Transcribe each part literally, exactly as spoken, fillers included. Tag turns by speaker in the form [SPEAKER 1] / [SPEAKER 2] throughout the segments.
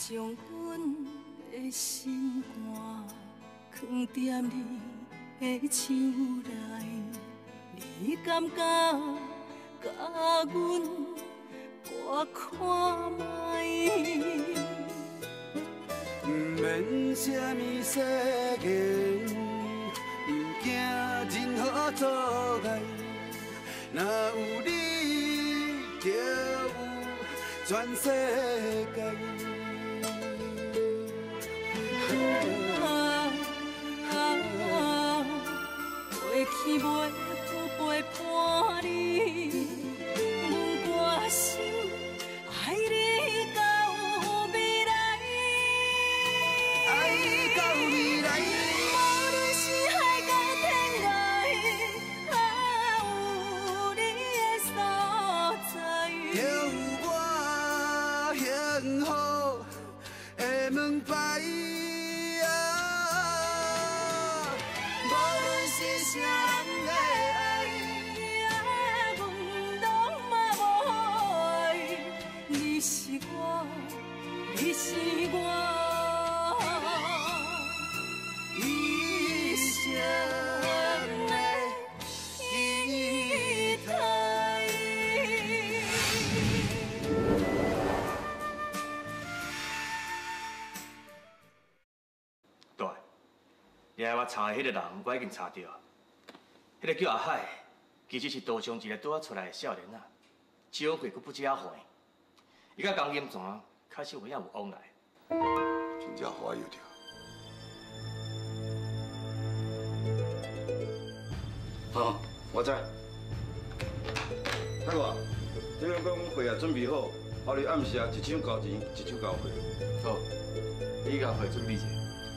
[SPEAKER 1] 将阮的心肝藏在你的手内，你敢敢甲阮我看卖？
[SPEAKER 2] 不免什么世言，不惊任何阻碍，若有你，就有全世界。
[SPEAKER 1] 过去袂负陪伴你，阮决心爱你到未来，
[SPEAKER 2] 爱你到未来。
[SPEAKER 1] 无论是海角天涯，啊有你的所在，
[SPEAKER 2] 就有我幸福的门牌。 啥人的爱，
[SPEAKER 1] 阮拢嘛无爱。你是我，你是我一生的期待。
[SPEAKER 3] 对，你爱我查的迄个人，我已经查到。 迄个叫阿海，其实是道上一个拄啊出来的少年仔，少岁佫不知啊远。伊甲江金泉确实有影有往来。
[SPEAKER 4] 真正花有着。
[SPEAKER 5] 好，我知。大哥，这边讲会也准备好，后日暗时啊，一手交钱，一手交货。
[SPEAKER 3] 好，你甲会准备者。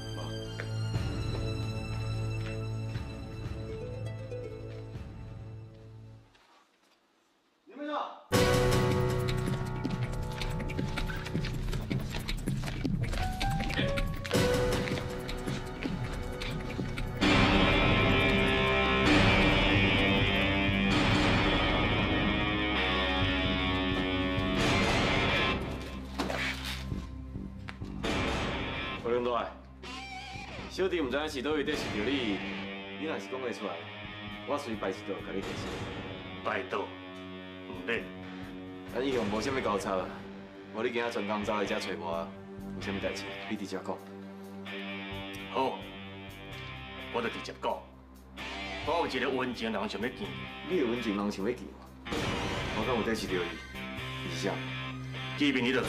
[SPEAKER 6] 何龙大，小弟唔知影是倒位底是着你，你若是讲得出来，我随拜一道甲你提醒。
[SPEAKER 3] 拜倒，唔免。
[SPEAKER 6] 咱以后无啥物交叉啦，无你今仔专工走来遮找我，有啥物代志，你直接讲。
[SPEAKER 3] 好，我就直接讲。我有一个温情人想要见，
[SPEAKER 6] 你有温情人想要见我，我敢有底是着伊，是啥？
[SPEAKER 3] 见面你就知。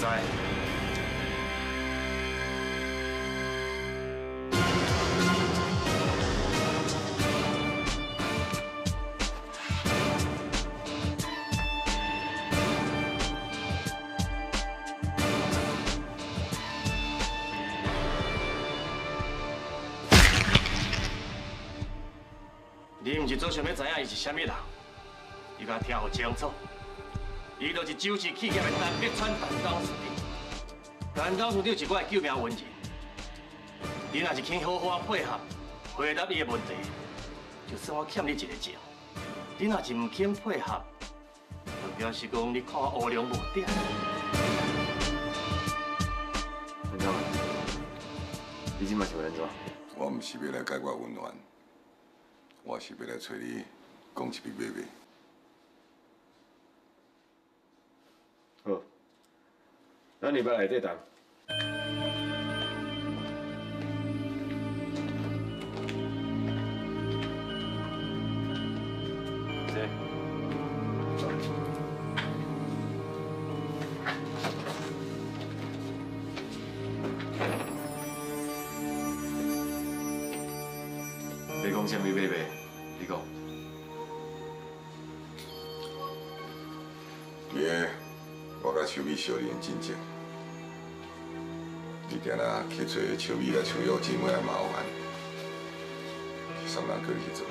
[SPEAKER 3] 你唔是做想要知影伊是啥物人？你甲听好清楚，伊就是周氏企业的陈必川陈董事长。陈董事长是我的救命恩人，你若是肯好好配合，回答伊的问题，就算我欠你一个情。你若是唔肯配合，就表示讲你看我乌良无点。
[SPEAKER 6] 陈总，你今嘛是要安怎？
[SPEAKER 4] 我唔是要来解决温暖。 我是要来找你讲一笔买卖。
[SPEAKER 6] 好，咱礼拜内底谈。谁？你讲啥物买卖？ 你讲，
[SPEAKER 4] 爷，我甲秋米小人真正，你定仔去找秋米甲秋友姊妹来麻烦，是啥人叫你去做？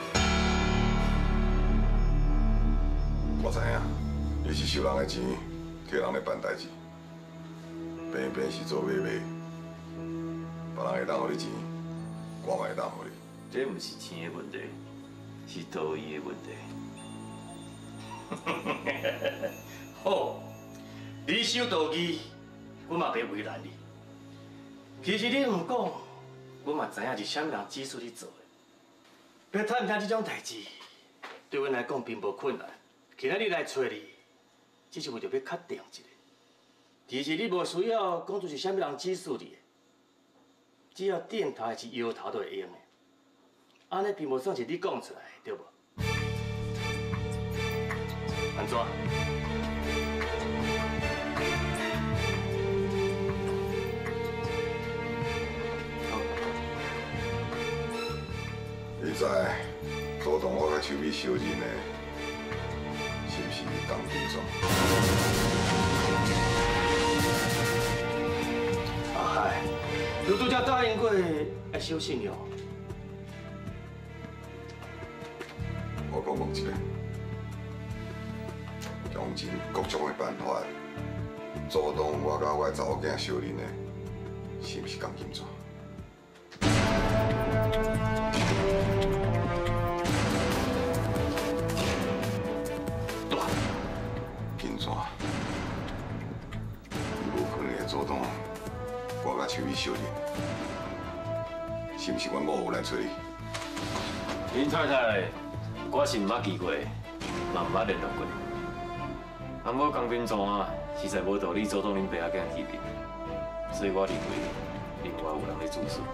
[SPEAKER 4] 我知影，你是收人的钱，替人来办代志，偏偏是做买卖，别人会当互你钱，我嘛会当互你。
[SPEAKER 6] 这不是钱的问题。 是道义的问题。
[SPEAKER 3] 好，你守道义，我嘛袂为难你。 其实你唔讲，我嘛知影是啥物人指使你做的。要探听这种代志，对阮来讲并无困难。今仔日来找你，只是为着要确定一下。其实你无需要讲出是啥物人指使你的，只要点头还是摇头都会用的。安尼并无算是你讲出来的，对无？安怎？
[SPEAKER 4] 你知主动我甲秋美小人的，是不是江金庄？
[SPEAKER 3] 啊嗨，你拄则答应过要小心哦。
[SPEAKER 4] 我讲问一个，用尽各种的办法，阻挡我甲我的查某囝小人的，是不是江金庄？ 金山，你无可能会阻挡我甲秋美小人，是不是阮某有来找你？
[SPEAKER 6] 林太太，我是毋捌见过，嘛毋捌联络过。啊，我江斌庄啊，实在无道理阻挡恁爸仔囝去面，所以我认为另外有人咧主使。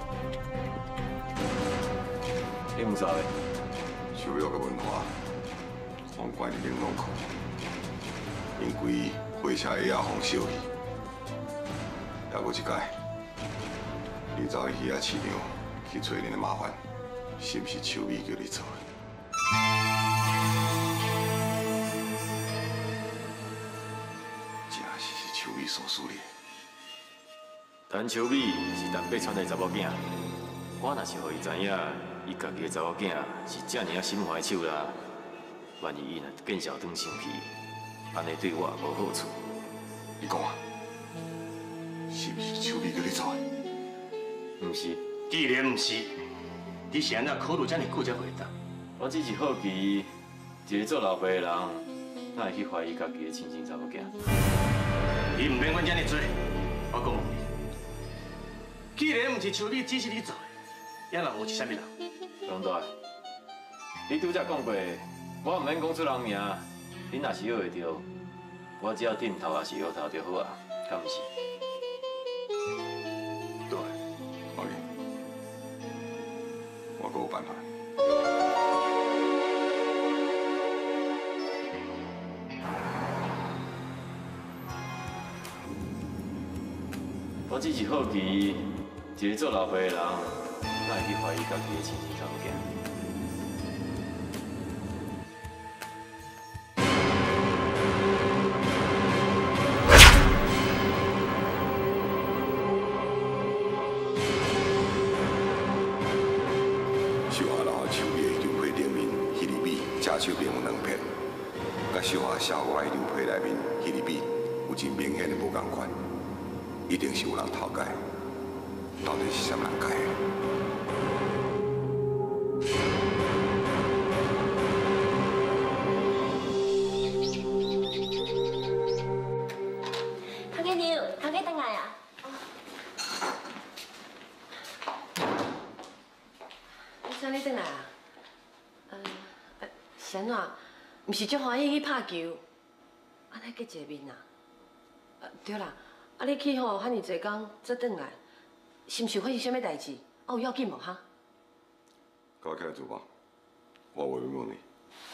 [SPEAKER 6] 你毋知的？
[SPEAKER 4] 收约甲文化，放关伫冷冻库。 因为火车下仔放烧去，还有一届，你走去遐市场去找恁的麻烦，是不是秋美叫你做的？真是是秋美所使的。
[SPEAKER 6] 陈秋美是陈北川的查某囝，我若是互伊知影，伊家己的查某囝是遮尔啊心怀手啦，万一伊若见笑转生气。 安尼对我也无好处。
[SPEAKER 4] 你讲啊，是不是秋美叫你做的？
[SPEAKER 6] 毋是，
[SPEAKER 3] 既然毋是，你是安怎考虑遮尔久才回答？
[SPEAKER 6] 我只是好奇，一个做老爸的人，哪会去怀疑家己的亲生查某囝？
[SPEAKER 3] 你唔免问遮尔多，我讲问你，既然毋是秋美指使你做的，遐人有是啥物人？
[SPEAKER 6] 龙大，你拄则讲过，我毋免讲出人名。 你若是摇会着，我只要点头也是摇头就好啊，敢毋是？
[SPEAKER 4] 对，好嘅，我阁有办法。
[SPEAKER 6] 我只是好奇，一个做老爸的人，哪会去怀疑家己的亲生查某囝？
[SPEAKER 4] 手边有两片，甲小华小我的牛皮内面，迄个比有真明显的无共款，一定是有人偷改，到底是啥人改的？
[SPEAKER 7] 头家牛，头家等来啊！
[SPEAKER 8] 你啥你等来啊？呃。 是安怎？毋是足欢喜去拍球，安尼结一个面啊？呃，对啦，啊你去吼，遐尼济工才转来，是毋是发生啥物代志？啊有要紧无哈？
[SPEAKER 4] 搞起来做吧，我有话要问你。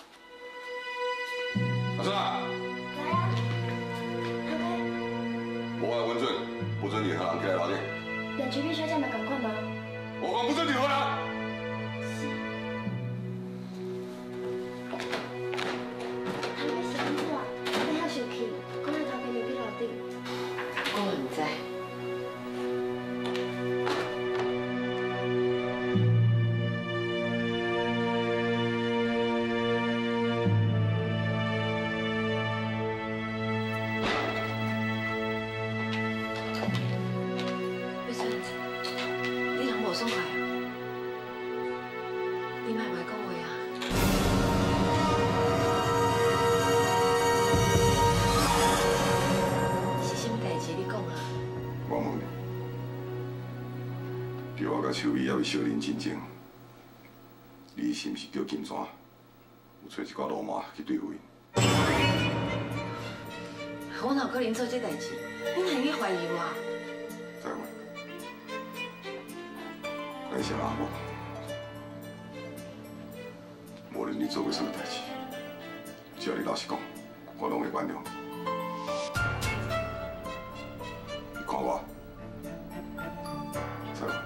[SPEAKER 4] 阿叔啊！
[SPEAKER 7] 来啊！头家，
[SPEAKER 4] 无爱温准，不准任何人进来聊天。
[SPEAKER 7] 两区必须要这样赶快吗？
[SPEAKER 4] 我讲不准任何人。
[SPEAKER 8] 我唔知。为啥？你人无爽快啊？你莫莫讲话啊！
[SPEAKER 4] 甲秋美还为小林进前，你是毋是叫金山有找一寡罗马去对付因？
[SPEAKER 8] 我哪有可能做这代志？你哪会去怀疑我？
[SPEAKER 4] 在吗？咱是阿某，无论你做过什么代志，只要你老实讲，我拢会原谅你。你看我，在吗？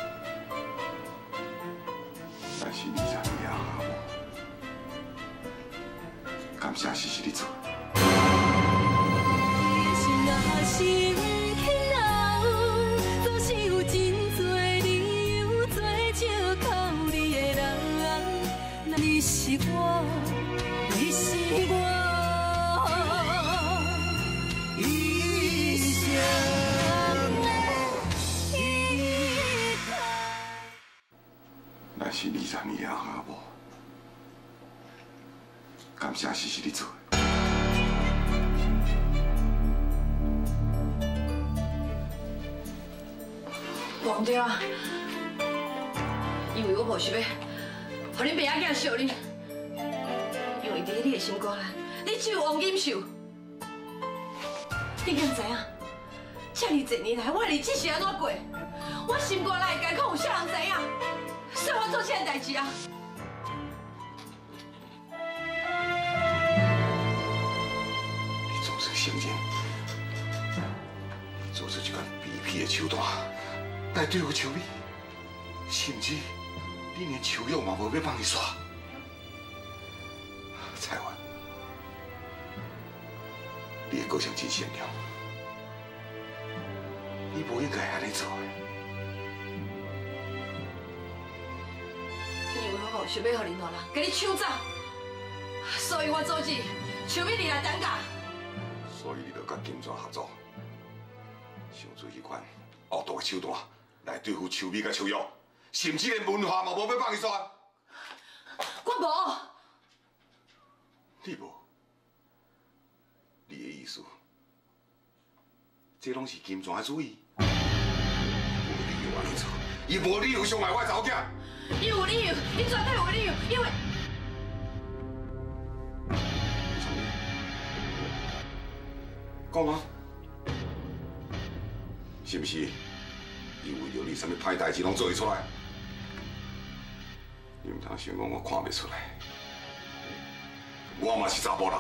[SPEAKER 4] 但是你才是阿某，感谢是是你做。
[SPEAKER 1] 心轻老，总是有真多理由做借口你的人。你是我，你是我，一生的依靠。
[SPEAKER 4] 咱是二十年的阿某，感谢是是你做的。
[SPEAKER 8] 忘掉啊！因为我无想要，互恁爸仔囝笑恁，因为伫你的心肝内，你只有王锦绣。你敢知影？这么多年来，我的日子是安怎过？我心肝内的艰苦有啥人知影？所以我做这个代志啊！
[SPEAKER 4] 你总是承认，做出这款卑鄙的手段。 来对付秋美，甚至你连秋药嘛无要帮你刷。彩云，你的个性真善良，你不应该安尼做的。
[SPEAKER 8] 因为我无想要互任何人甲你抢走，所以我阻止秋美你来等价。
[SPEAKER 4] 所以你就甲金砖合作，想做迄款恶毒的手段。 来对付秋美甲秋瑶，甚至连文化嘛无要放伊选。
[SPEAKER 8] 我无。
[SPEAKER 4] 你无？你的意思，这拢是金砖的主意？无理由安尼做，伊无理由伤害我查某囝。
[SPEAKER 8] 伊有理由，伊绝对有理由，因为。
[SPEAKER 4] 讲啊，是不是？ 因为着你啥物歹代志拢做会出来，你唔通想讲我看袂出来，我嘛是查甫人，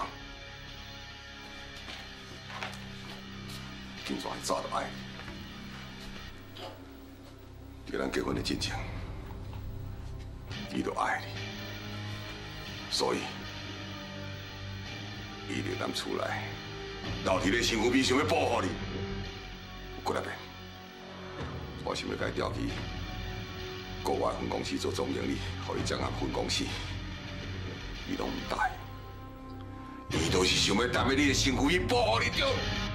[SPEAKER 4] 金砖早就爱你，伫咱结婚的进程，伊就爱你，所以伊伫咱厝内留伫咧身躯边，想要保护你，过来变。 我想要甲伊调去国外分公司做总经理，互伊掌握分公司，伊拢唔答应。伊就是想要踮喺你的身躯边保护你着。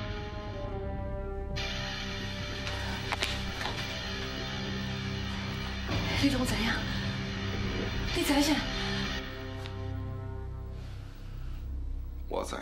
[SPEAKER 8] 你拢知影？你知影啥？
[SPEAKER 4] 我知影，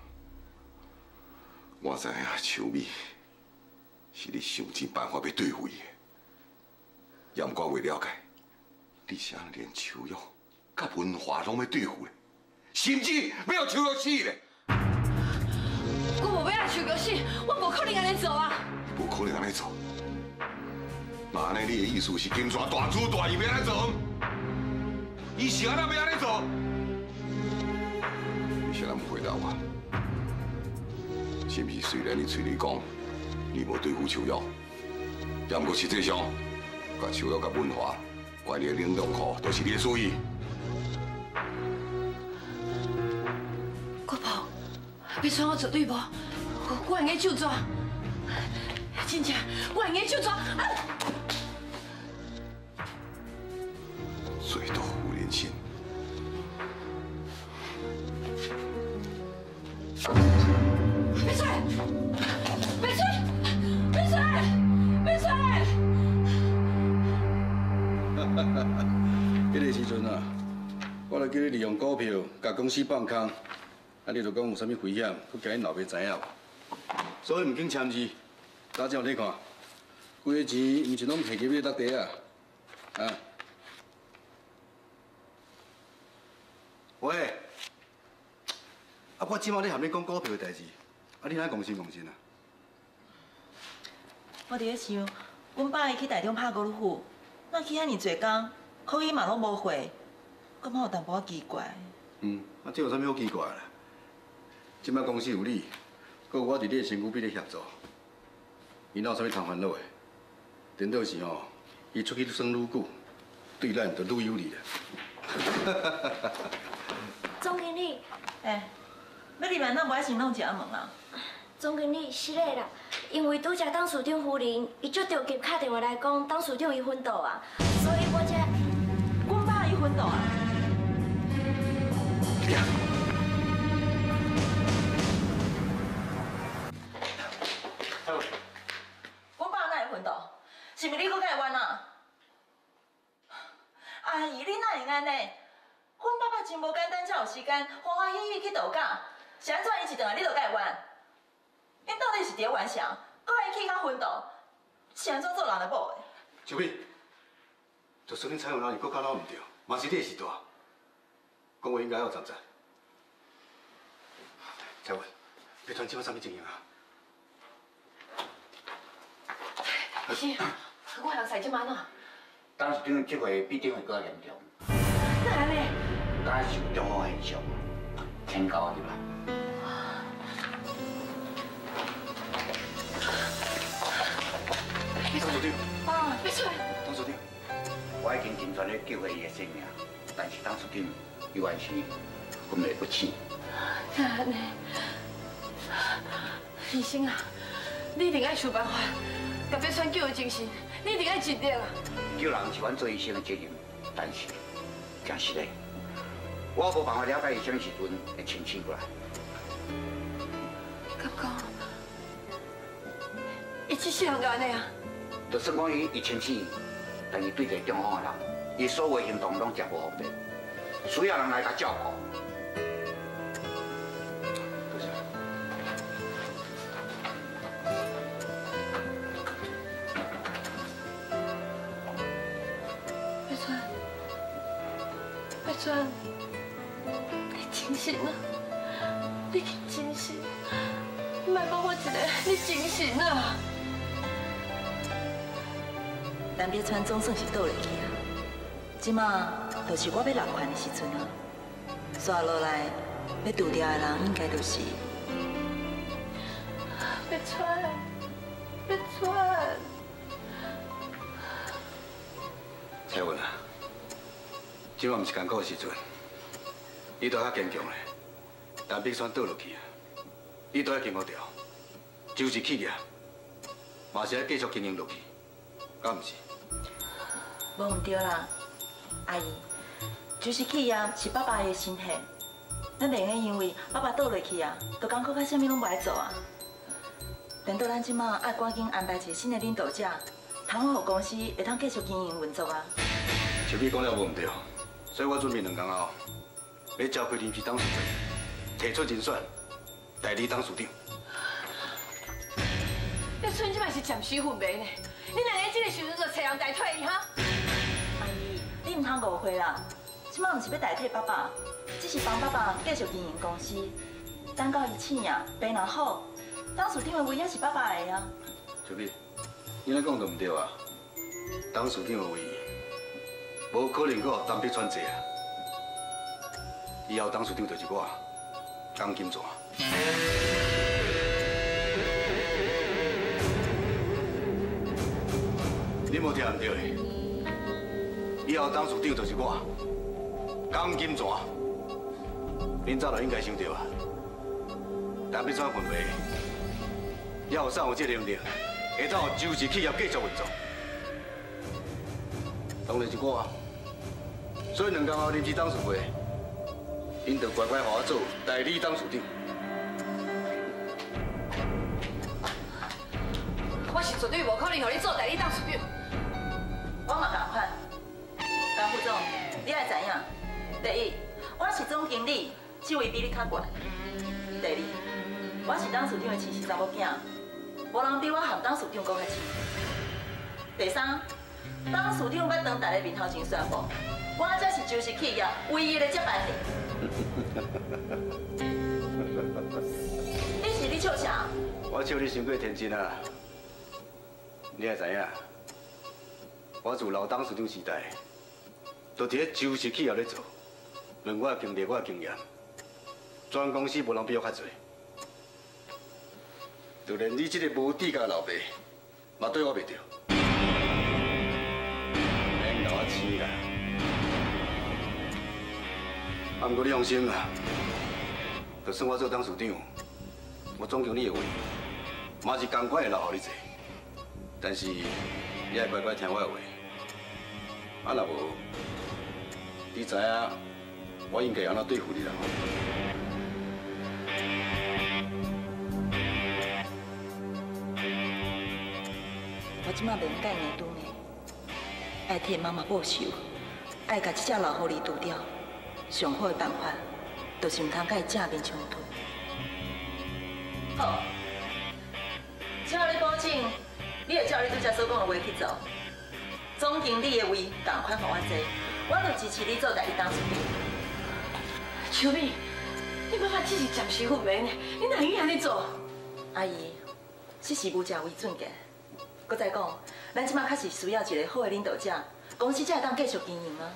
[SPEAKER 4] 我知影，秋美。 是你想尽办法要对付伊的，也毋过我了解，你是安连秋瑶、甲文华拢要对付咧，甚至要秋瑶死咧。
[SPEAKER 8] 我无要让秋瑶死，我无可能安尼做啊！
[SPEAKER 4] 无可能安尼做。那安尼你的意思是金砖大主大义要安尼做？伊是安怎要安尼做？你谁人唔回答我？是毋是虽然你嘴里讲？ 你无对付秋瑶，也毋过实际上，甲秋瑶甲文华关你的冷冻库都是你的主意。
[SPEAKER 8] 国宝，别传我绝对无，我我会用手抓，真正我会用手抓。
[SPEAKER 4] 最毒妇人心。
[SPEAKER 8] 别吹！别吹！ 别吹！别吹！
[SPEAKER 5] 迄个时阵啊，我来叫你利用股票甲公司放空，啊，你就讲有啥物危险，佮惊恁老爸知影。所以唔紧签字，打正你看，规个钱毋是拢摕入去落地啊， 啊。喂，啊，我即摆咧和你讲股票的代志，啊，你哪讲心讲心啊？
[SPEAKER 9] 我伫咧想，阮爸伊去台中拍高尔夫，那去遐尼济工，考伊嘛拢无回，感觉有淡薄仔奇怪。
[SPEAKER 5] 嗯，啊，这有啥物好奇怪啦？即摆公司有你，搁有我伫你的身躯边咧协助，伊哪有啥物通烦恼的？颠倒是吼，伊出去耍愈久，对咱就愈有利啦。
[SPEAKER 7] 总经理，
[SPEAKER 9] 哎，要入来，咱无爱先弄一下门啊？
[SPEAKER 7] 总经理是嘞啦，因为拄则董事长夫人伊足着急打电话来讲，董事长伊昏倒啊，所以我才……
[SPEAKER 9] 阮爸伊昏倒啊？阮爸哪会昏倒？是毋是你搁改冤啊？阿姨，你哪会安尼？阮爸爸真无简单，才有时间欢欢喜喜去度假，是安怎伊一顿来你就改冤？你到底是伫咧冤啥？搁爱去甲昏倒，是安怎做人的某的？
[SPEAKER 5] 小美，就算你采用哪里搁较老唔对，嘛是你的时大，讲话应该要站站。彩文，别传即摆啥物情形啊？
[SPEAKER 8] 不是，我向赛即摆哪？
[SPEAKER 10] 当时顶即回比顶回更严重，
[SPEAKER 8] 哪安尼？
[SPEAKER 10] 敢是有中风现象，请教我入来。
[SPEAKER 5] 董事长，
[SPEAKER 8] 啊，别出来！
[SPEAKER 5] 董事长，
[SPEAKER 10] 我已经尽全力救回伊的性命，但是董事长伊还是昏迷不醒。
[SPEAKER 8] 哪安尼？医生啊，你一定爱想办法，甲别川救回精神，你一定爱尽力啊！
[SPEAKER 10] 救人是阮做医生的责任，但是真实的，我无办法了解伊什么时阵会清醒过来。
[SPEAKER 8] 敢讲，伊一世人就安尼啊？
[SPEAKER 10] 就算讲伊伊清醒，但是对一个中风的人，伊所有的行动拢真无方便，需要人来甲照顾。
[SPEAKER 5] 多谢。
[SPEAKER 8] 别川，别川，你清醒啊！你清醒，你莫讲我一个，你清醒啊！
[SPEAKER 9] 但别川总算是倒落去啊，即马就是我要落款的时阵啊，刷落来要除掉的人应该就是
[SPEAKER 8] 别川，别川。
[SPEAKER 5] 彩文啊，即摆毋是艰苦的时阵，你都较坚强咧。但必选倒落去啊，你都要经过掉。就是企业，嘛是要继续经营落去，敢毋是？
[SPEAKER 9] 无毋对啦，阿姨，就是企业是爸爸的心血，咱袂用因为爸爸倒落去啊，就讲靠较啥物拢无爱做啊。连到咱即马爱赶紧安排一个新的领导者，通好互公司会通继续经营运作啊。
[SPEAKER 5] 小美讲了无毋对，所以我准备两天后，要召开临时董事会，提出人选代理董事长。
[SPEAKER 8] 你村即摆是暂时昏迷呢，你哪个这个时阵就找人代替伊哈？
[SPEAKER 9] 阿姨，你唔通误会啦，即马毋是要代替爸爸，只是帮爸爸继续经营公司。等到伊醒呀，病若好，董事长的位也是爸爸的啊。
[SPEAKER 5] 小美，你安讲都毋对啊！董事长的位，无可能搁互陈碧川坐啊！以后董事长就是我，江金泉。你无听唔对的，以后董事长就是我，江金泉。恁早就应该想到啊，陈碧川昏迷，要有啥有这能力，会当互周氏企业继续运作。当然是我啊，所以两天后临时董事会，恁就乖乖互我做代理董事长。
[SPEAKER 8] 我是绝对无可能互你做代理董事长。
[SPEAKER 9] 我嘛同款，张副总，你爱知影，第一，我是总经理，职位比你较悬；第二，我是董事长的亲生查某囝，无人比我含董事长搁较亲；第三， 董事长要当大家面头前宣布，我才是周氏企业唯一的接班人。你是咧笑啥？
[SPEAKER 5] 我笑你伤过天真啊！你也知影，我自老董事长时代，就伫咧周氏企业咧做，论我的经历、我的经验，全公司无人比我较侪。就连你这个无底价老爸，嘛对我袂着，免甲我生啦。啊，不过你放心啦，就算我做董事长，我总经理的位，嘛是同款会留予你坐。但是你要乖乖听我的话，啊，若无，你知影我应该安怎对付你啦？
[SPEAKER 9] 我即马袂用甲伊赌呢，爱替妈妈报仇，爱甲这只老狐狸除掉。上好的办法，就是唔通甲伊正面冲突。好，即马你保证，你会照你拄则所讲的话去做。总经理的位同款互我坐，我就支持你做代理董事长。
[SPEAKER 8] 秋美，你妈妈只是暂时昏迷呢，你哪会安尼做？
[SPEAKER 9] 阿姨，是事无价为准嘅。搁再讲，咱即马确实需要一个好的领导者，公司才会当继续经营啊。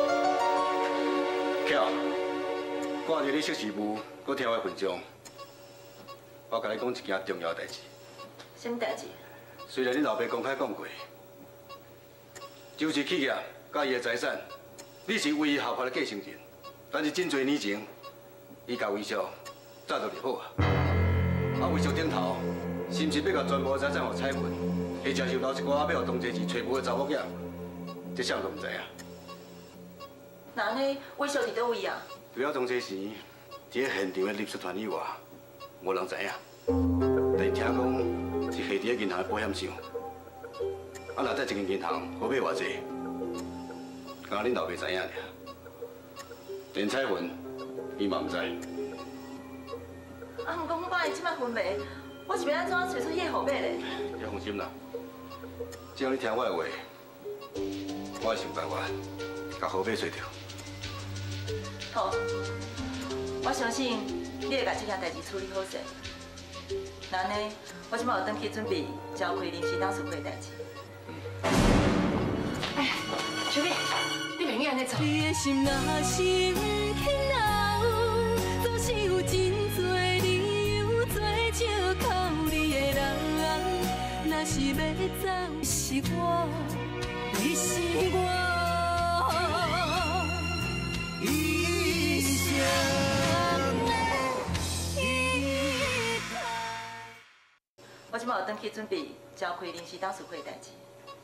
[SPEAKER 5] 巧，挂着你识时务，搁听我分享，我甲你讲一件重要的代志。
[SPEAKER 9] 什么代志？
[SPEAKER 5] 虽然你老爸公开讲过，周氏企业甲伊的财产，你是唯一合法的继承人，但是真多年前，伊甲微笑早就立好啊。啊，微笑顶头，是毋是要甲全部财产互彩云，或者是留一寡要互同齐时找无的查某囝？这啥都唔知影。
[SPEAKER 9] 那安尼，微笑伫倒位啊？
[SPEAKER 5] 除了同齐时，伫咧现场的立出团以外，无人知影。但是听讲是下伫咧银行的保险箱。啊，若在一间银行好买偌济，敢恁老爸知影尔。连彩云，伊嘛唔知。
[SPEAKER 9] 啊，毋过我爸伊即摆昏迷，我是要安怎找出迄个号码咧？
[SPEAKER 5] 你放心啦，只要你听我的话，我会想办法甲号码找着。
[SPEAKER 9] 好，我相信你会把这件代志处理好势。那安尼，我即摆有转去准备召开临时董事会的代志。
[SPEAKER 8] 哎，秋美，你袂用安尼做。
[SPEAKER 1] 你的心若是不肯留，总是有真多理由做借口你的人。若是要走，是我，你是我。
[SPEAKER 9] 我即摆有转去准备召开临时董事会的代志。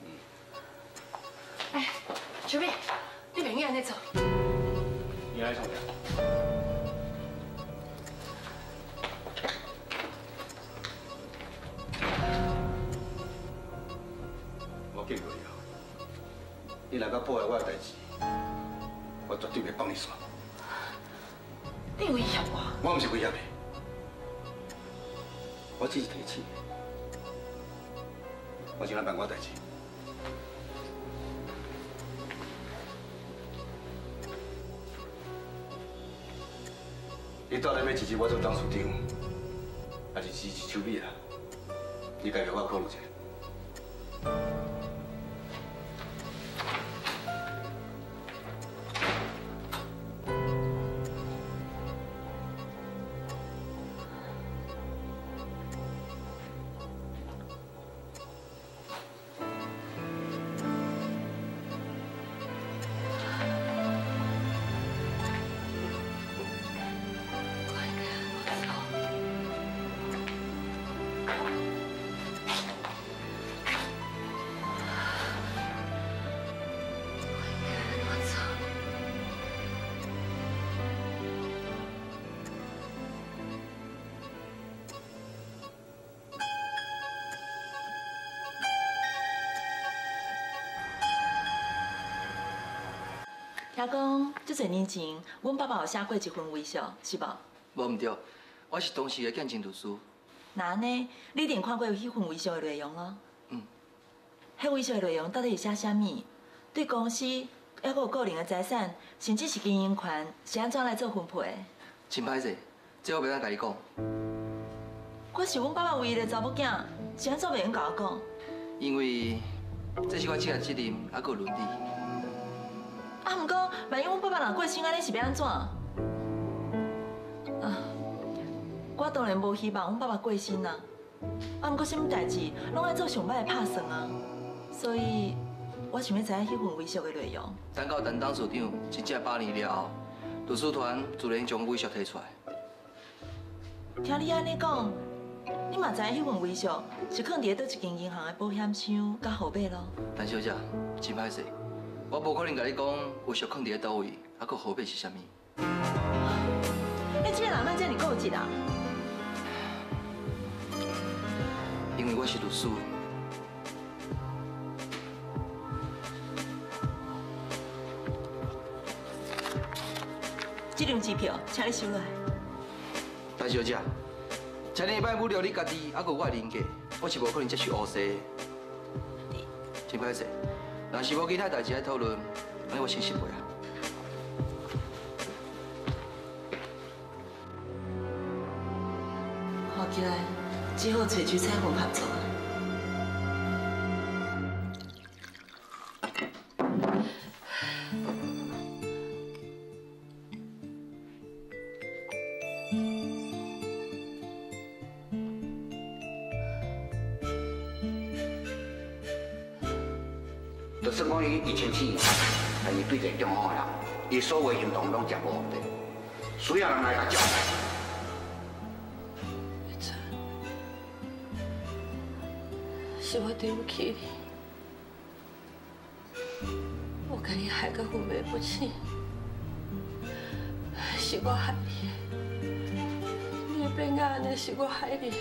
[SPEAKER 8] 哎，秋美，你袂用安尼做。
[SPEAKER 5] 你来创啥？我见过你啊！你若敢破坏我的代志，我绝对袂放你线。
[SPEAKER 8] 你威胁我？
[SPEAKER 5] 我毋是威胁你，我只是提醒你，我先来办我代志。你到底要支持我做董事长，还是支持秋美啊？你家己我考虑一下。
[SPEAKER 9] 听讲，这侪年前，阮爸爸有写过一份微笑，是无？
[SPEAKER 11] 无毋对，我是当时的见证律师。
[SPEAKER 9] 那安尼，你一定看过有迄份微笑的内容咯。
[SPEAKER 11] 嗯。
[SPEAKER 9] 迄威胁的内容到底是写啥物？对公司还阁有个人的财产，甚至是经营权，是安怎来做分配？
[SPEAKER 11] 真歹势，这我袂当甲你讲。
[SPEAKER 9] 我是阮爸爸唯一的查某囝，是安怎袂用甲我讲？
[SPEAKER 11] 因为这是我职业责任，还阁有伦理。
[SPEAKER 9] 啊，毋过万一阮爸爸若过身，安尼是要安怎？啊，我当然无希望阮爸爸过身啊。啊，毋过什么代志拢爱做上歹的拍算啊，所以我想要知影迄份威胁的内容。
[SPEAKER 11] 等到陈董事长真正八年了后，律师团自然将威胁提出来。
[SPEAKER 9] 听你安尼讲，你嘛知影迄份威胁是放伫倒一间银行的保险箱甲后背咯？
[SPEAKER 11] 陈小姐，真歹势，我无可能甲你讲威胁放伫咧倒位，还佫后背是啥物。
[SPEAKER 9] 你这个人哪这么固执啊？
[SPEAKER 11] 因为我是律师。
[SPEAKER 9] 这张支票，请你收落来。
[SPEAKER 11] 陈小姐，请你莫侮辱你家己，还佫我的人格，我是无可能接受乌西的。真歹势，若是无其他代志来讨论，安尼我先失陪啊。
[SPEAKER 9] 看起来只好找徐彩虹合作。
[SPEAKER 10] 就算讲伊一千钱，但伊对一个中好的人，伊所有行动拢真无目的，需要人来甲照。
[SPEAKER 8] 是我对不起你，我把你害得昏迷不醒，是我害你的，你会变安尼是我害你。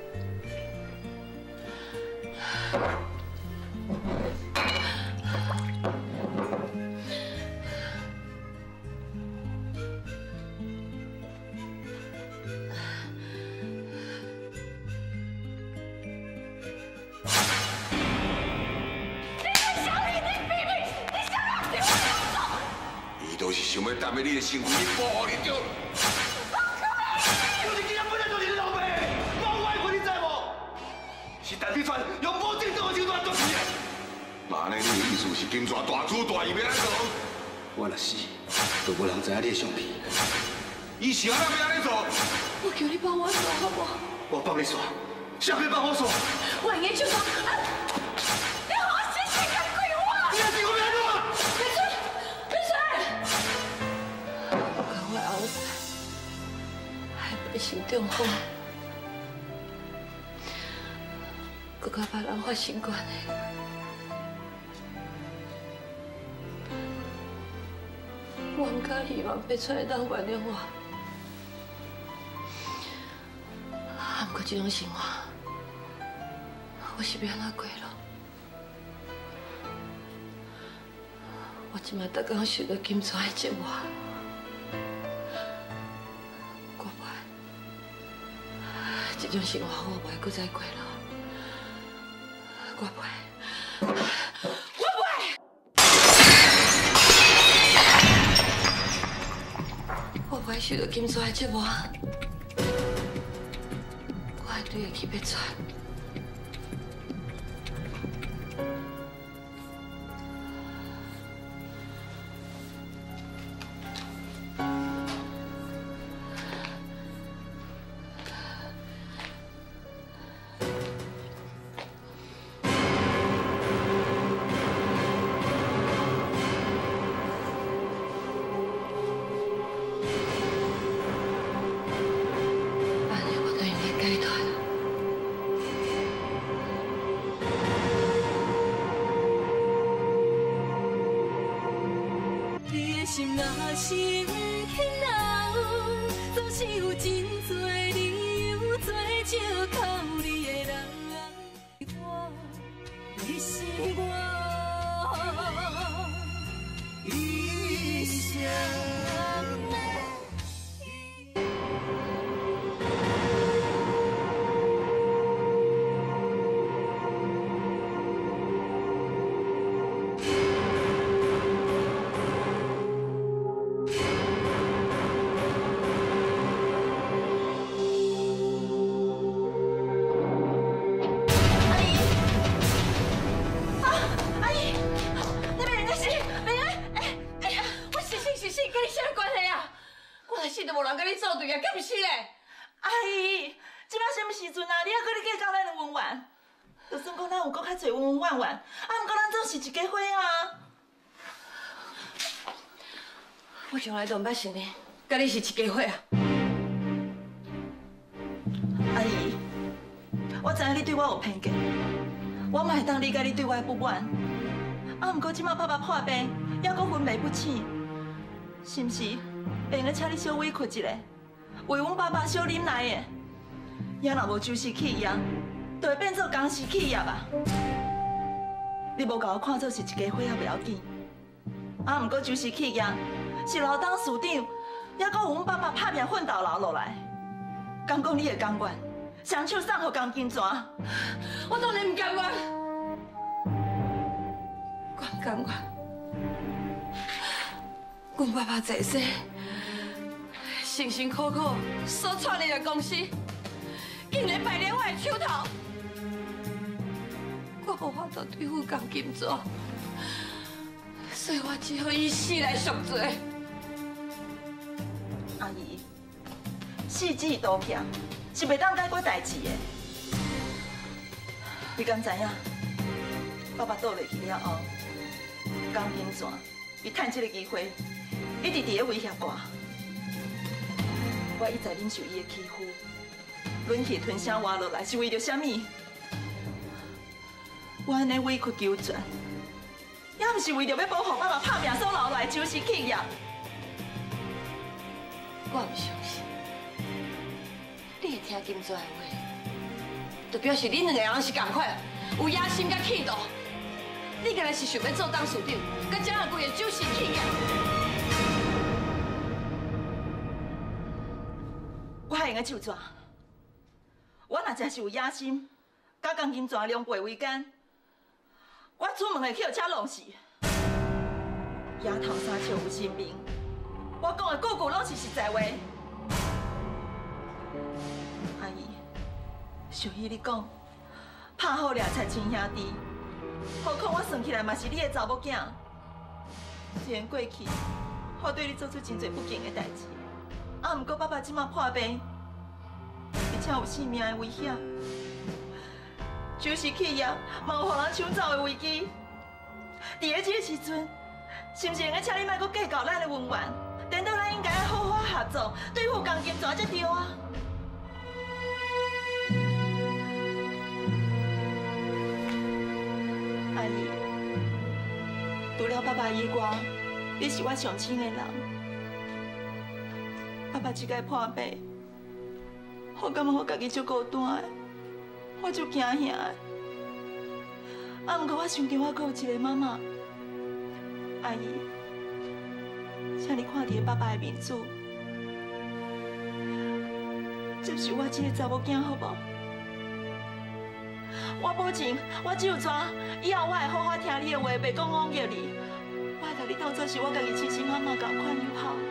[SPEAKER 4] 想要担起你的身份，你保护你着。
[SPEAKER 3] 就是今日本来就是你老爸，冇外ခွ你知无？是陈碧川用无正当的手段做事的。
[SPEAKER 4] 那安尼你的意思是金蛇大主大义要安做？
[SPEAKER 5] 我若死，就无人知影你的相片。
[SPEAKER 4] 伊是安怎要安尼做？
[SPEAKER 8] 我求你帮我做好不好？
[SPEAKER 3] 我帮你做，谁可以帮我做？
[SPEAKER 8] 万一就说，你好好谢谢干鬼话。
[SPEAKER 3] 你要结果要安怎？
[SPEAKER 8] 闭嘴，闭嘴！我跟我后生还背心中风，佮甲别人发生关系。我唔敢希望被出来当原谅我。啊，不过这种生活，我是要安怎过咯？我即摆逐工受到金砖的折磨，我袂，这种生活我袂再过了，我袂，我袂，我袂受到金砖的折磨。对得起别川。 开始就无人甲你作对啊，敢毋是嘞？
[SPEAKER 9] 阿姨，即摆什么时阵啊？你还搁咧计较咱的温婉？就算讲咱有搁较侪温温婉婉，啊，毋过咱总是一家伙啊。
[SPEAKER 8] 我从来都毋捌信你，甲你是一家伙啊！
[SPEAKER 9] 阿姨，我知影你对我有偏见，我嘛会当理解你对我的不满。啊，毋过即摆爸爸破病，还搁昏迷不醒，是毋是？会用请你小委屈一下，为阮爸爸小忍耐的。也若无周氏企业，就会变做公司企业啊！你无甲我看做是一家伙也袂要紧。啊，毋过周氏企业是老董事长，还搁有阮爸爸拍拼奋斗留落来。敢讲你的甘愿，双手送互江金泉？
[SPEAKER 8] 我当然唔甘愿，我唔甘愿。阮爸爸在世，辛辛苦苦所创立的公司，竟然败在我的手头，我无法度对付江金泉，所以我只好以死来赎罪。
[SPEAKER 9] 阿姨，四指刀片是袂当解决代志的。你敢知影？爸爸倒落去了后，江金泉伊趁这个机会，一直伫咧威胁我。我一再忍受伊的欺负，忍气吞声活落来是为着什么？我安尼委屈求全，也毋是为着要保护爸爸拍拼所留来周氏企业。
[SPEAKER 8] 我唔相信，你会听金泉的话，就表示恁两个人是同款，有野心甲气度。你原来是想要做董事长，甲掌握规个周氏企业。我还用个手抓？我若真是有野心，甲江金泉两背为奸，我出门会去互车弄死。野头三笑有神明，我讲的句句拢是实在话。阿姨，小姨你讲，拍好掠才亲兄弟，何况我算起来嘛是你的查某囝。一年过去，我对你做出真侪不敬的代志。啊，毋过爸爸即马破病，而且有性命的危险，就是企业嘛有互人抢走的危机。伫咧这个时阵，是毋是应该请你莫阁计较咱的恩怨？颠倒咱应该好好合作，对付江金泉才对啊！阿姨，除了爸爸以外，你是我上亲的人。爸爸即摆破病，我感觉我家己足孤单的，我足惊吓的。啊，毋过我想到我阁有一个妈妈，阿姨，请你看伫爸爸的面子，接受我这个查某囝好无？我保证，我只有抓，以后我会好好听你的话，袂讲枉约你。我会甲你当作是我家己亲生妈妈同款就好。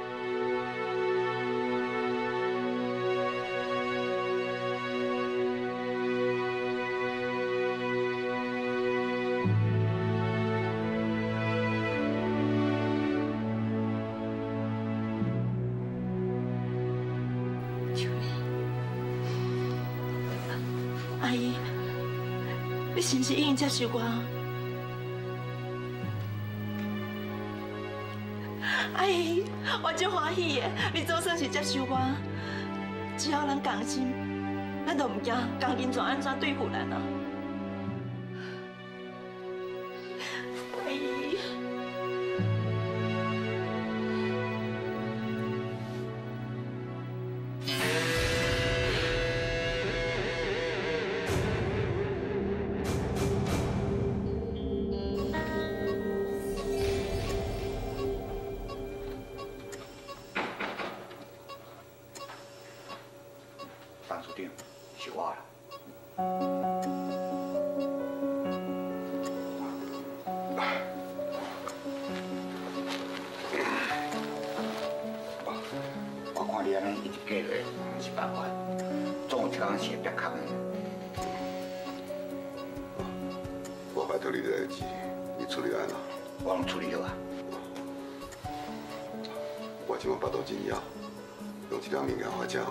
[SPEAKER 8] 阿姨，你是不是已经接受我？阿姨，我足欢喜的，你总算是接受我。只要咱共心，咱就唔惊江金泉安怎对付咱啊！阿姨。
[SPEAKER 10] 董事长是我啦。我看你安尼一直过落是办法，总有一天是会变空的。
[SPEAKER 4] 我拜托你的代志，你处理安怎？
[SPEAKER 10] 我拢处理好啊。
[SPEAKER 4] 我今晚巴肚真枵， 一条物件好食。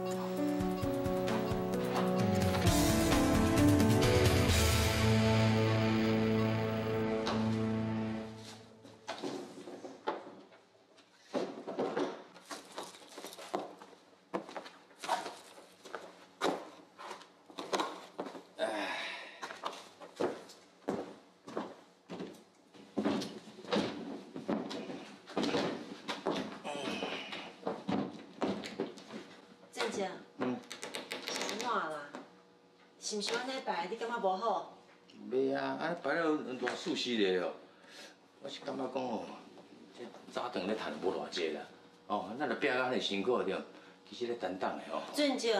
[SPEAKER 8] 姐，嗯，是安怎啦？是毋是阮礼拜你感觉无好？
[SPEAKER 12] 袂啊，安尼摆了偌舒适咧哦。我是感觉讲哦，这早顿咧趁无偌济啦，哦，咱着拼到安尼辛苦对，其实咧担当的哦。
[SPEAKER 8] 俊姐，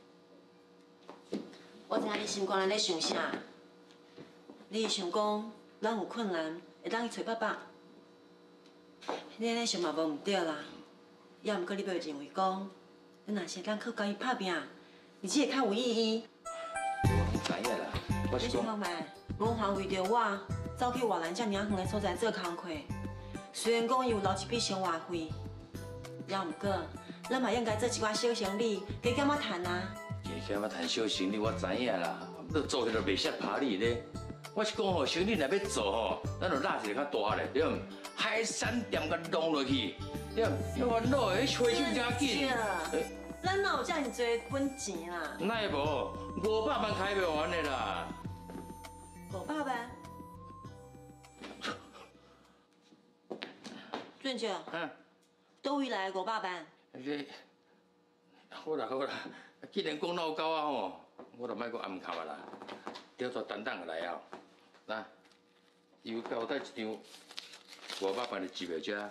[SPEAKER 8] 我知影你心肝内咧想啥，你是想讲咱有困难会当去找爸爸，你安尼想嘛无毋对啦，也毋过你袂认为讲。 咱若是咱去甲伊拍拼，而且会较有意义。
[SPEAKER 12] 我知影啦，我是讲。你想
[SPEAKER 8] 袂？文华为着我，走去外南遮尔远的所在做工课。虽然讲伊有留一笔生活费，也毋过，咱嘛应该做一寡小生意，加减仔趁啊。
[SPEAKER 12] 加减仔趁小生意，我知影啦。你做迄落袂适拍你咧。我是讲吼，生意若要做吼，咱着拉一个较大咧，对毋？海产店甲弄落去。 对，那烦恼的，迄花手真紧。
[SPEAKER 8] 咱哪有遮尔多本钱啦？
[SPEAKER 12] 哪会无？五百万开袂完的啦。
[SPEAKER 8] 五百万？俊姐，嗯，倒位来五百万？
[SPEAKER 12] 这，好啦好啦，既然讲闹到啊吼，我就莫阁暗卡啊啦，叫做等等来啊。来，又交代一张五百万的支票遮。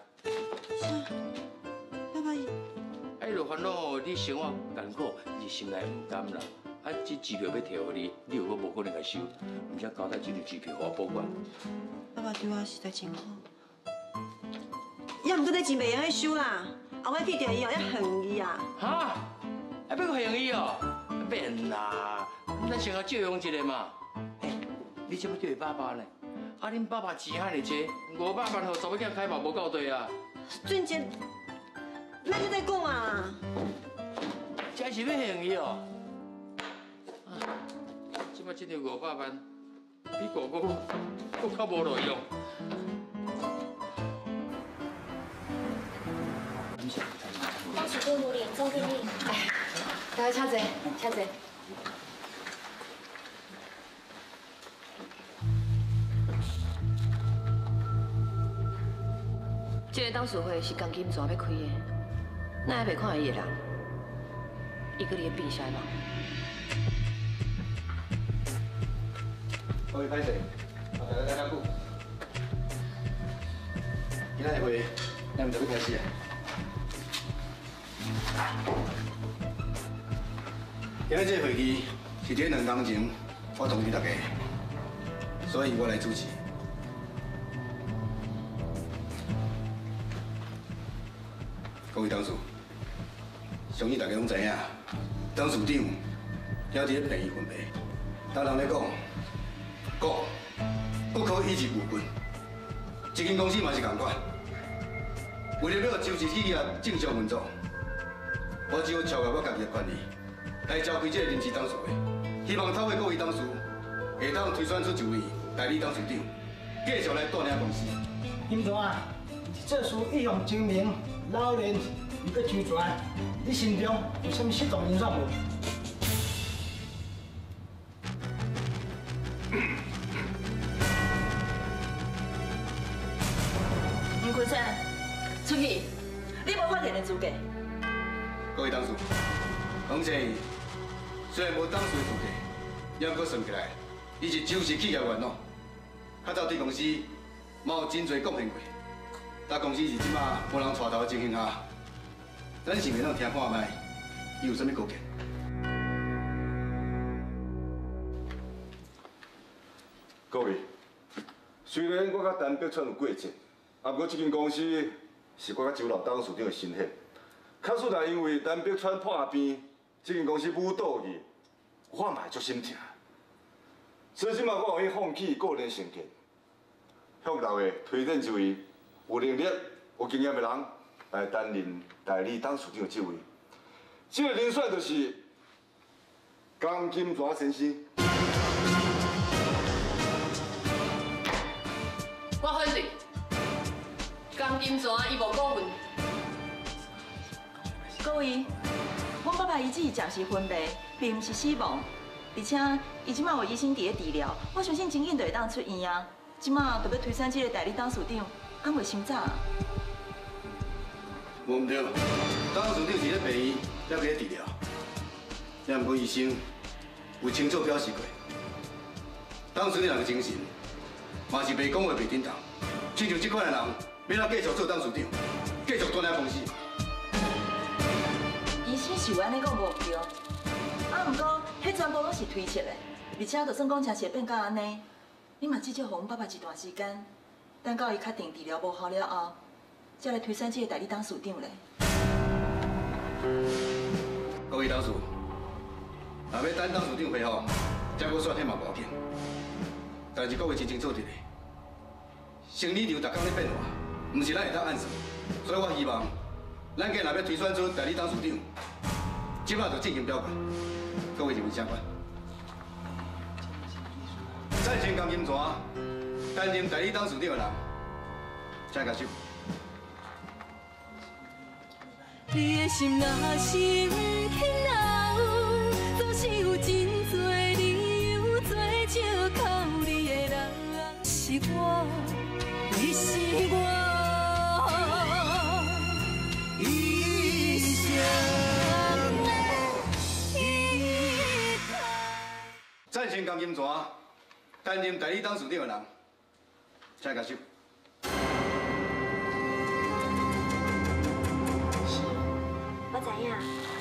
[SPEAKER 8] 爸爸，
[SPEAKER 12] 哎，落烦恼哦，你生活艰苦，你心内唔甘啦。啊，这支票要摕互你，你又阁无可能来收，唔则交代这张支票我保管。
[SPEAKER 8] 爸爸对我实在真好，也毋过你钱袂用去收啦，后摆去着伊哦，要恨伊啊。
[SPEAKER 12] 哈？啊，要阁恨伊哦？免啦，咱先甲借用一下嘛。哎，你怎么叫伊爸爸呢？ 啊！恁爸爸钱遐尼济，五百万互查某囝开嘛无够对啊！
[SPEAKER 8] 俊杰，咱你在讲啊？
[SPEAKER 12] 这是要骗伊哦！啊，即摆这条五百万比哥哥更较无路用。
[SPEAKER 7] 当时对护理总经理，
[SPEAKER 8] 哎，大家请坐，请坐。 这个董事会是钢筋砖要开的，哪会袂看伊的人？伊搁你的变啥人？
[SPEAKER 5] 各位歹势，大家等下久。今仔日会，咱就要开始啊。今仔这会议是这两天前我通知大家，所以我来主持。 各位董事，相信大家拢知影，董事长听伫咧病院分配。当人咧讲，国不可一日无君，一间公司嘛是同款。为了要支持企业正常运作，我只好超越我家己的权利，来召开这个临时董事会，希望透过各位董事会当推选出一位代理董事长，继续来带领公司。
[SPEAKER 13] 林总啊，这属一勇精明。 老练又搁周全，你心中有啥物失动因素无？
[SPEAKER 9] 吴坤生，出去，你无发言的资格。
[SPEAKER 5] 各位董事，王正义虽然无董事的资格，也毋过算起来，伊是周氏企业员咯。较早对公司嘛有真侪贡献过。 大公司是即马无人带头的情形下，咱是袂当听看卖，伊有啥物贡献？
[SPEAKER 4] 各位，虽然我甲陈北川有过节，啊，不过这间公司是我甲周老董事长的心血。确实也因为陈北川破病，这间公司舞倒去，我嘛会足心疼。所以即马我愿意放弃个人成见，向大家推荐一位。 有能力、有经验的人来担任代理董事长的职位， 这个人选就是江金泉先生。
[SPEAKER 8] 我反对。江金泉伊无过分。
[SPEAKER 9] 各位，阮爸爸伊只是暂时昏迷，并毋是死亡，而且伊即马有医生伫咧治疗，我相信真紧就会当出院啊。即马就要推选这个代理董事长，敢袂伤早啊？
[SPEAKER 5] 无毋对，董事长是咧病院，还伫咧治疗。也毋过医生有清楚表示过，董事长人个精神嘛是袂讲话袂顶当，亲像即款的人，要哪继续做董事长，继续管理公司。
[SPEAKER 9] 医生是有安尼讲无对，啊，毋过迄全部拢是推测的，而且就算讲真实变到安尼，你嘛至少互阮爸爸一段时间，等到伊确定治疗无效了后，才来推选这个代理董事长咧。
[SPEAKER 5] 各位董事，若要等董事长恢复，才搁选迄嘛无要紧。但是各位真清楚一个，生理场逐工咧变化，毋是咱会当按算，所以我希望。咱今若要推选出代理董事长，即马就进行表决，各位认为啥款？赞成江金泉担任代理董事长的人，请举手。
[SPEAKER 1] 你的心若是轻留，总是有真多理由做借口。你的人是我，你是我。一生的依靠。
[SPEAKER 5] 赞成江金泉担任代理董事长的人，请举手。
[SPEAKER 7] 我知影。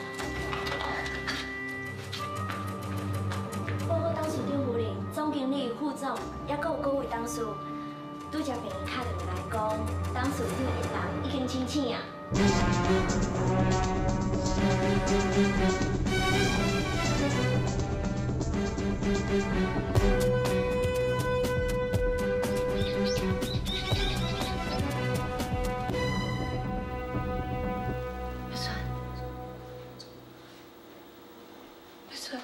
[SPEAKER 7] 包括董事长夫人、总经理、副总，也阁有各位董事，拄则病人打电话来讲，董事长的人已经申请啊。
[SPEAKER 8] 别川，别川，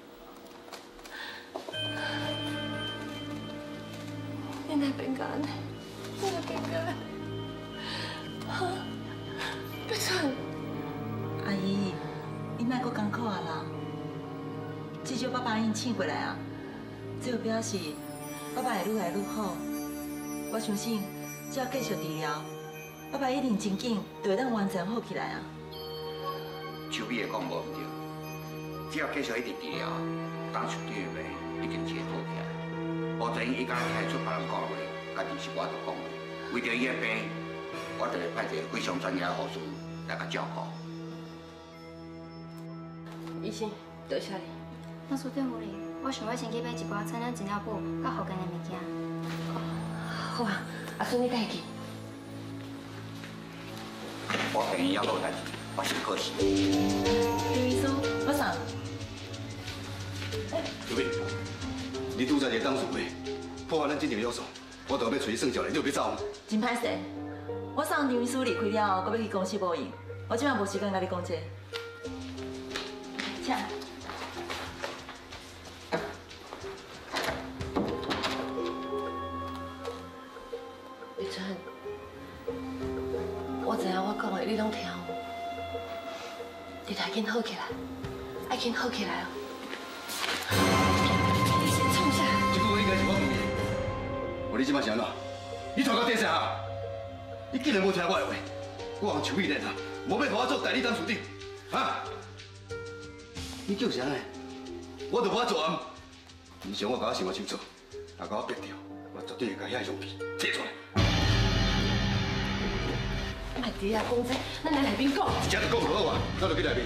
[SPEAKER 8] 你哪变个安尼？你哪变个？哈？别川，
[SPEAKER 9] 阿姨，你莫阁艰苦啊啦！至少爸爸已经醒过来啊，这就表示爸爸会愈来愈好。我相信，只要继续治疗，爸爸一定真紧就会当完全好起来啊。
[SPEAKER 10] 秋美的讲无毋对，只要继续一直治疗，董事长的病一定会好起来。无等伊敢开出别人讲话，家己是我着讲话。为着伊的病，我着会派一个非常专业的护士来甲照顾。
[SPEAKER 8] 医生，多谢你。
[SPEAKER 14] 董事长夫人，我想要先去买一包产检资料簿甲附近的物件。
[SPEAKER 8] 好啊，阿孙你带去。
[SPEAKER 10] 我病院还有代志，我先可惜。
[SPEAKER 9] 刘医师，我送。
[SPEAKER 5] 小美，你拄才一个董事会，破坏咱进前约束，我就要找你算账咧，你有要走吗？
[SPEAKER 9] 真歹势，我送刘医师离开了后，搁要去公司无用，我即摆无时间甲你讲这。请。
[SPEAKER 8] 立川，我知影我讲的你拢听有，你得紧好起来，爱紧好起来哦。你先创啥？
[SPEAKER 5] 这句话应该是我问的。我你即摆是安怎？你拖到底啥？你竟然无听我的话，我用手艺练啊，无要互我做代理董事长，啊？你叫啥呢？我就无法做啊！以前我甲我想清楚，若甲我逼掉，我绝对会甲遐相片摕出来。
[SPEAKER 8] 莫伫遐讲这，咱来内面讲。
[SPEAKER 5] 一只就讲无好啊，咱就去内面。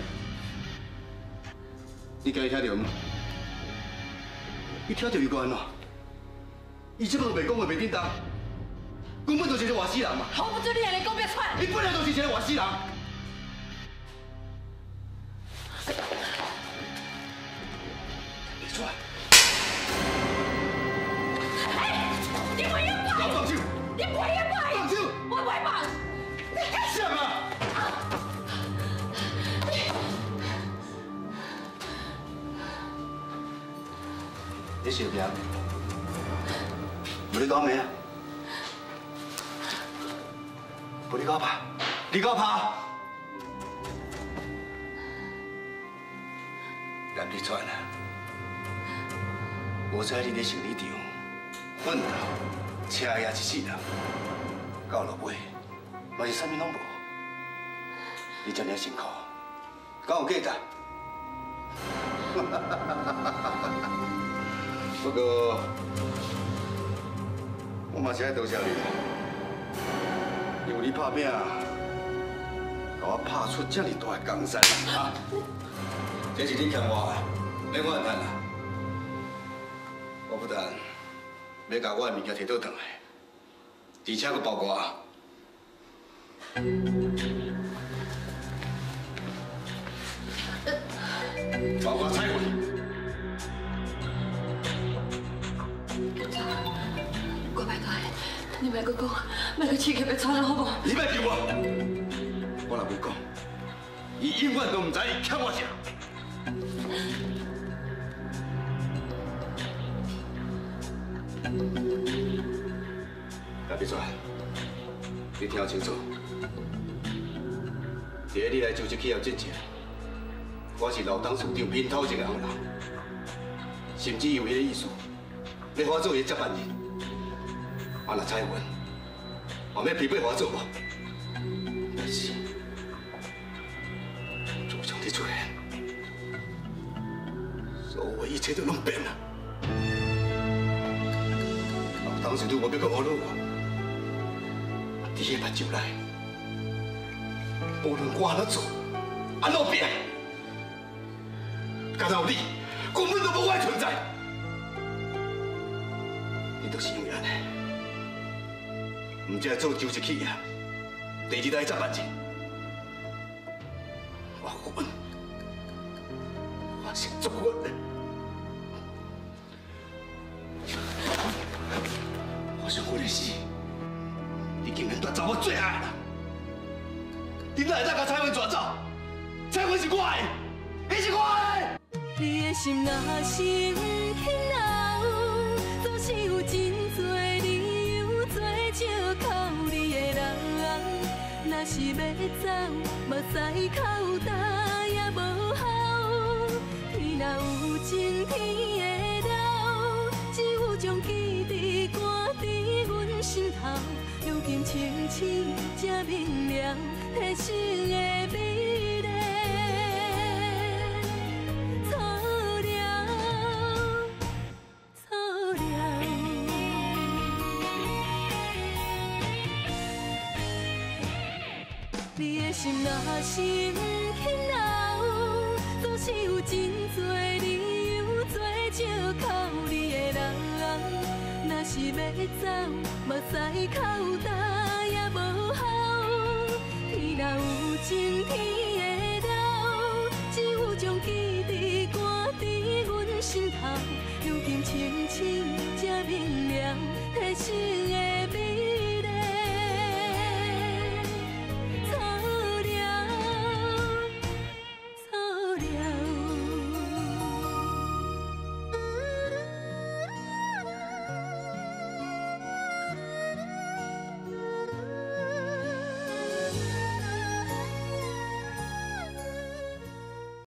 [SPEAKER 5] 你今日听到吗？你听到伊讲安怎？伊即摆都袂讲话袂叮当，根本就是一个活死人嘛！
[SPEAKER 8] 好不准你安尼讲别喘！
[SPEAKER 5] 你本来就是一个活死人。别喘！
[SPEAKER 8] 哎，你不要跑！
[SPEAKER 5] 放手！
[SPEAKER 8] 你不要跑！
[SPEAKER 5] 放手！
[SPEAKER 8] 我不会跑！
[SPEAKER 5] 像啊！ 你小命，无你讲咩啊？无你搞拍，你搞拍。南立川啊，我知你咧成理场，奋斗、车也一世人，到落尾嘛是啥物拢无。你这么辛苦，敢有价值？不过，我嘛是爱多谢你，因为你拍拼，甲我拍出这么大的江山啊！这是你欠我的，免我谈啦。我不但要把我的物件摕倒转来，而且佫包括包括彩云。
[SPEAKER 8] 我拜托你，你莫佫讲，莫佫刺激要传人好无？
[SPEAKER 5] 你莫叫我，我若要讲，伊永远都唔知伊欠我啥。大秘书，你听清楚，第一你来组织企业之前，我是老董事长面头前的红人，甚至有迄个意思，要我做伊接班人。啊，若彩云，我要批判我做无？但是，自从你出现，所有一切都拢变了。老董事长，我要搁侮辱我，伫迄目睭内，无论我安怎做，安怎变，敢若有你，根本都无我的存在。你就是永远的。唔只做周一企业，第二代接班人，我混，我是做混的。我想我的死，你竟然夺走我最爱的人，你哪会当把彩云抓走？彩云是我的，伊是我的。
[SPEAKER 1] 你的心若生起恼，总是有真多理由做借口。你的人，若是要走，目屎口干也无效。天若有情，天会留，只有将记忆赶伫阮心头。如今清醒才明了，人生的美丽。你的心若生起恼，总是有真多理由做借口。你的人，若是要走，目屎口干也无效。天若有情，天